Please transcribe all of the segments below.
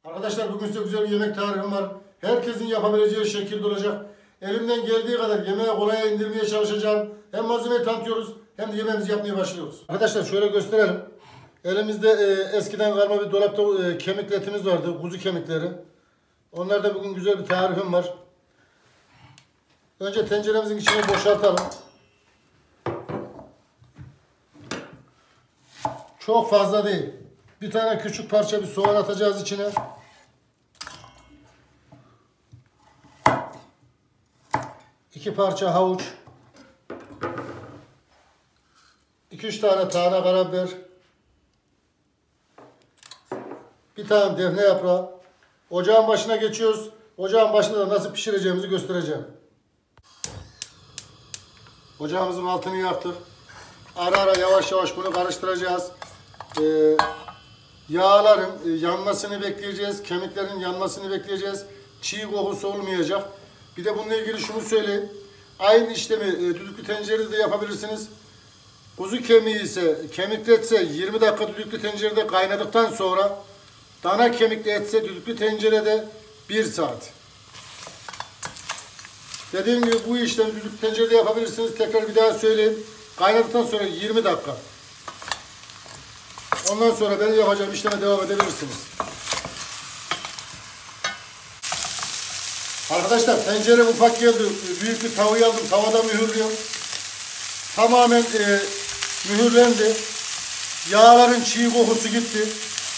Arkadaşlar bugün size güzel bir yemek tarifim var. Herkesin yapabileceği şekilde olacak. Elimden geldiği kadar yemeği kolaya indirmeye çalışacağım. Hem malzemeyi tanıtıyoruz hem de yemeğimizi yapmaya başlıyoruz. Arkadaşlar şöyle gösterelim. Elimizde eskiden kalma bir dolapta kemik etimiz vardı. Kuzu kemikleri. Onlarda bugün güzel bir tarifim var. Önce tenceremizin içine boşaltalım. Çok fazla değil. Bir tane küçük parça bir soğan atacağız içine. İki parça havuç. 2-3 tane tane karabiber. Bir tane defne yaprağı. Ocağın başına geçiyoruz. Ocağın başında da nasıl pişireceğimizi göstereceğim. Ocağımızın altını yaktık. Ara ara yavaş yavaş bunu karıştıracağız. Yağların yanmasını bekleyeceğiz. Kemiklerin yanmasını bekleyeceğiz. Çiğ kokusu olmayacak. Bir de bununla ilgili şunu söyleyeyim. Aynı işlemi düdüklü tencerede de yapabilirsiniz. Kuzu kemiği ise, kemikli etse 20 dakika düdüklü tencerede kaynadıktan sonra, dana kemikli etse düdüklü tencerede 1 saat. Dediğim gibi bu işlemi düdüklü tencerede yapabilirsiniz. Tekrar bir daha söyleyeyim. Kaynadıktan sonra 20 dakika. Ondan sonra benim yapacağım işleme devam edebilirsiniz. Arkadaşlar tencerem ufak geldi. Büyük bir tavayı aldım. Tavada mühürlüyorum. Tamamen mühürlendi. Yağların çiğ kokusu gitti.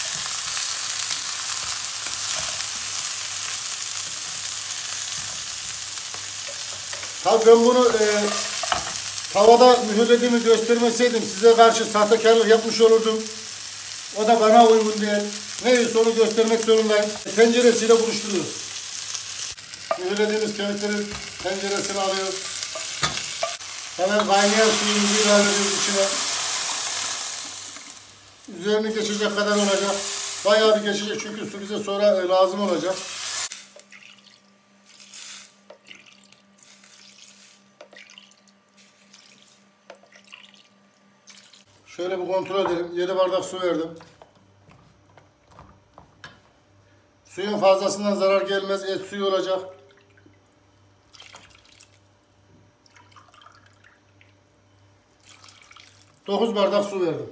Tabii ben bunu tavada mühürlediğimi göstermeseydim size karşı sahtekarlık yapmış olurdum. O da bana uygun değil. Neyse onu göstermek zorundayım. Tenceresiyle buluşturuyoruz. Mühürlediğimiz kemikleri tenceresine alıyoruz. Hemen kaynayan suyumuzu ilave ediyoruz içine. Üzerini geçecek kadar olacak. Bayağı bir geçecek çünkü su bize sonra lazım olacak. Şöyle bir kontrol edelim. 7 bardak su verdim. Suyun fazlasından zarar gelmez. Et suyu olacak. Dokuz bardak su verdim.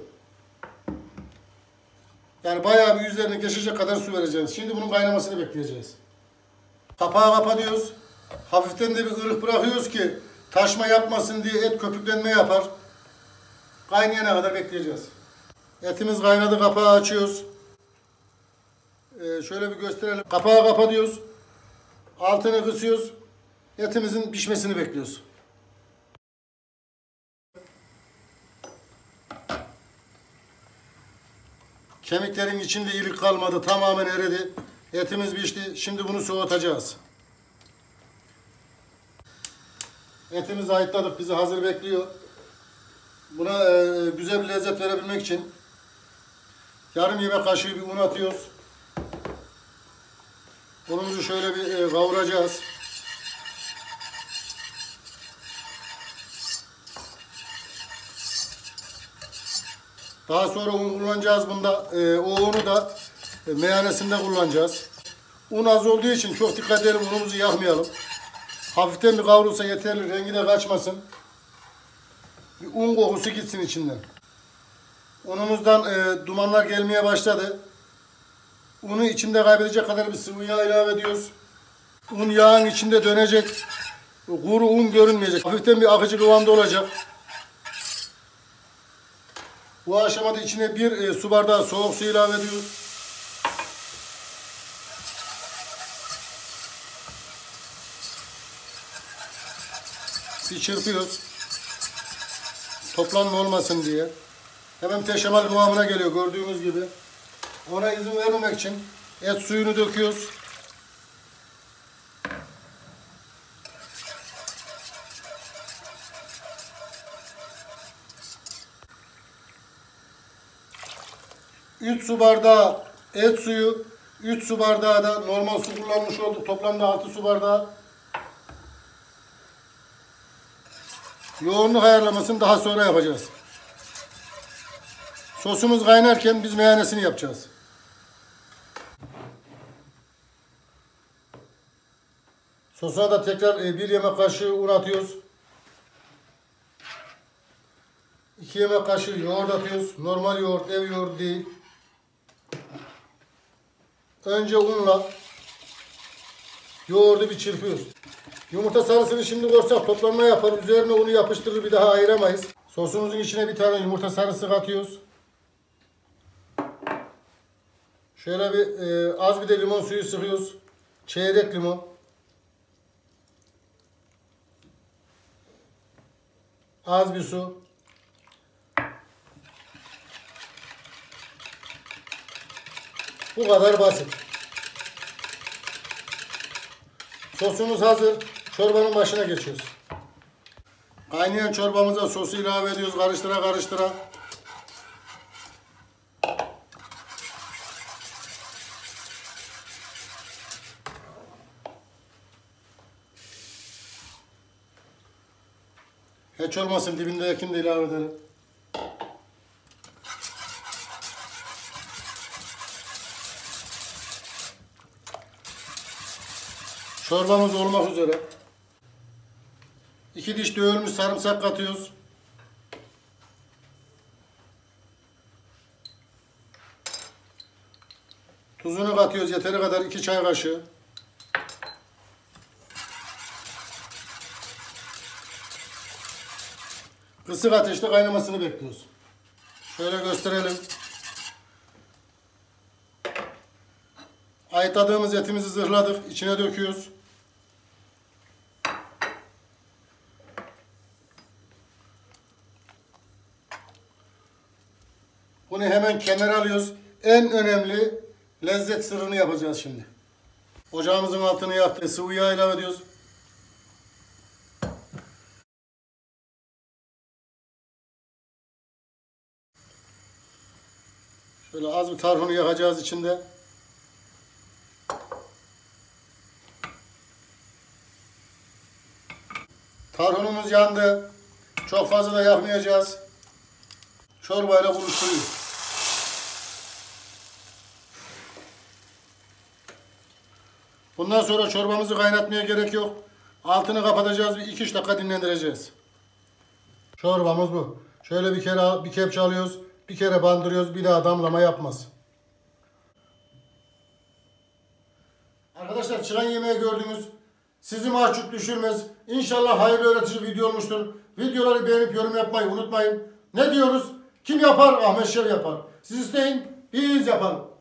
Yani bayağı bir üzerine geçecek kadar su vereceğiz. Şimdi bunun kaynamasını bekleyeceğiz. Kapağı kapatıyoruz. Hafiften de bir ılık bırakıyoruz ki taşma yapmasın diye et köpüklenme yapar. Kaynayana kadar bekleyeceğiz. Etimiz kaynadı. Kapağı açıyoruz. Şöyle bir gösterelim. Kapağı kapatıyoruz. Altını kısıyoruz. Etimizin pişmesini bekliyoruz. Kemiklerin içinde ilik kalmadı. Tamamen eridi. Etimiz pişti. Şimdi bunu soğutacağız. Etimizi ayıkladık. Bizi hazır bekliyor. Buna güzel bir lezzet verebilmek için yarım yemek kaşığı bir un atıyoruz. Unumuzu şöyle bir kavuracağız. Daha sonra un kullanacağız bunda. O unu da meyanesinde kullanacağız. Un az olduğu için çok dikkat edelim, unumuzu yakmayalım. Hafiften bir kavrulsa yeterli, rengi de kaçmasın. Bir un kokusu gitsin içinden. Unumuzdan dumanlar gelmeye başladı. Unu içinde kaybedecek kadar bir sıvı yağ ilave ediyoruz. Un yağın içinde dönecek. Kuru un görünmeyecek. Hafiften bir akıcı kıvamda olacak. Bu aşamada içine bir su bardağı soğuk su ilave ediyoruz. Bir çırpıyoruz. Toplanma olmasın diye. Hemen peşemal kıvamına geliyor gördüğünüz gibi. Ona izin vermemek için et suyunu döküyoruz. Üç su bardağı et suyu, 3 su bardağı da normal su kullanmış olduk. Toplamda 6 su bardağı. Yoğunluk ayarlamasını daha sonra yapacağız. Sosumuz kaynarken biz meyanesini yapacağız. Sosuna da tekrar 1 yemek kaşığı un atıyoruz. 2 yemek kaşığı yoğurt atıyoruz. Normal yoğurt, ev yoğurdu değil. Önce unla yoğurdu bir çırpıyoruz. Yumurta sarısını şimdi koysak toplanma yapar. Üzerine unu yapıştırır, bir daha ayıramayız. Sosumuzun içine bir tane yumurta sarısı katıyoruz. Şöyle bir az bir de limon suyu sıkıyoruz. Çeyrek limon. Az bir su. Bu kadar basit. Sosumuz hazır. Çorbanın başına geçiyoruz. Kaynayan çorbamıza sosu ilave ediyoruz. Karıştıra karıştıra. Hiç olmasın dibindekini de ilave edelim. Çorbamız olmak üzere. 2 diş dövülmüş sarımsak katıyoruz. Tuzunu katıyoruz yeteri kadar 2 çay kaşığı. Kısık ateşte kaynamasını bekliyoruz. Şöyle gösterelim. Ayıtladığımız etimizi zırhladık. İçine döküyoruz. Bunu hemen kenara alıyoruz. En önemli lezzet sırrını yapacağız şimdi. Ocağımızın altını yaktık. Sıvı yağ ilave ediyoruz. Şöyle az bir tarhunu yakacağız içinde. Tarhunumuz yandı. Çok fazla da yakmayacağız. Çorbayla buluşturuyoruz. Bundan sonra çorbamızı kaynatmaya gerek yok. Altını kapatacağız, bir 2-3 dakika dinlendireceğiz. Çorbamız bu. Şöyle bir kepçe alıyoruz. Bir kere bandırıyoruz. Bir daha damlama yapmaz. Arkadaşlar çıran yemeği gördünüz. Sizi mahcup düşürmez. İnşallah hayırlı öğretici video olmuştur. Videoları beğenip yorum yapmayı unutmayın. Ne diyoruz? Kim yapar? Ahmet Şef yapar. Siz isteyin, biz yapalım.